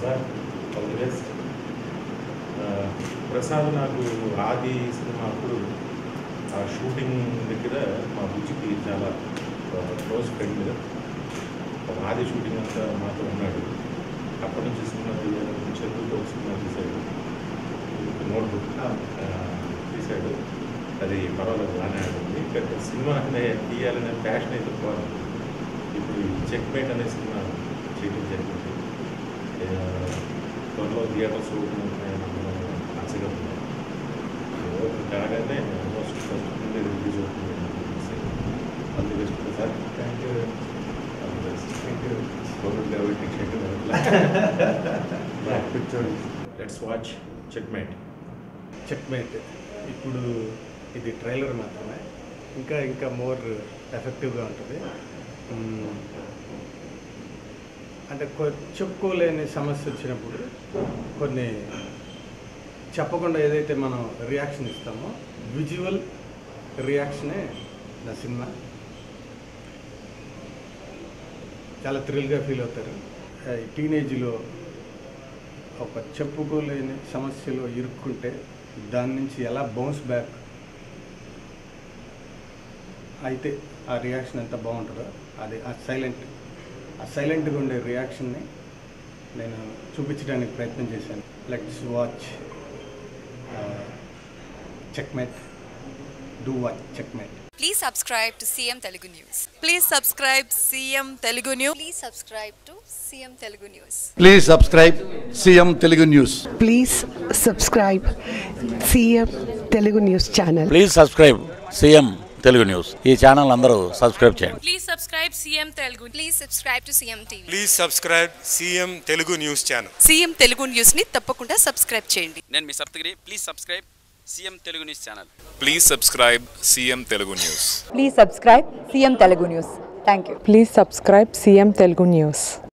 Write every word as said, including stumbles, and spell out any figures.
Sir all the best. Prasad నాకు Aadi cinema అప్పుడు ఆ షూటింగ్ దగ్గర మా బుజ్జికి చాలా క్లోజ్ ఫ్రెండ్. ఆది షూటింగ్ అంతా మాతో ఉన్నాడు. అప్పటి నుంచి సినిమా చదువుతో సినిమా తీశాడు, నోట్బుక్ తీశాడు. అది పర్వాలేదు బాగానే ఆడింది. ఇక్కడ సినిమా అనే తీయాలనే ప్యాషన్ అయితే పోవాలి. ఇప్పుడు చెక్మేట్ అనే సినిమా చేయడం జరిగింది. త్వరలో థియేటర్స్ ఓపెన్ అవుతున్నాయని ఆశగా ఉన్నాయి. ఓపెన్ కాగానే ఆల్మోస్ట్ ఫస్ట్ నుండి రిలీజ్ అవుతుంది. All the best sir. Thank you. All the best. Thank you. COVID కాబట్టి లెట్స్ వాచ్ చెక్మేట్. చెక్మేట్ ఇప్పుడు ఇది ట్రైలర్ మాత్రమే, ఇంకా ఇంకా మోర్ ఎఫెక్టివ్గా ఉంటుంది. అంటే చెప్పుకోలేని సమస్య వచ్చినప్పుడు కొన్ని చెప్పకుండా ఏదైతే మనం రియాక్షన్ ఇస్తామో విజువల్ రియాక్షనే నా సినిమా. చాలా థ్రిల్గా ఫీల్ అవుతారు. టీనేజ్లో ఒక చెప్పుకోలేని సమస్యలో ఇరుక్కుంటే దాని నుంచి ఎలా బౌన్స్ బ్యాక్ అయితే ఆ రియాక్షన్ ఎంత బాగుంటుందో అది ఆ సైలెంట్ ఆ సైలెంట్గా ఉండే రియాక్షన్ని నేను చూపించడానికి ప్రయత్నం చేశాను. Let's watch checkmate. Do watch checkmate. Please subscribe to C M Telugu News. Please subscribe C M Telugu News. Please subscribe to C M Telugu News. Please subscribe C M Telugu News. Please subscribe C M Telugu News channel. Please subscribe C M Telugu News. ఈ channel అందరూ subscribe చేయండి. Please subscribe C M Telugu. Please subscribe to C M T V. Please subscribe C M Telugu News channel. C M Telugu News ని తప్పకుండా subscribe చేయండి. నేను మీ Saptagiri. Please subscribe C M Telugu News channel. Please subscribe C M Telugu News. Please subscribe C M Telugu News. Thank you. Please subscribe C M Telugu News.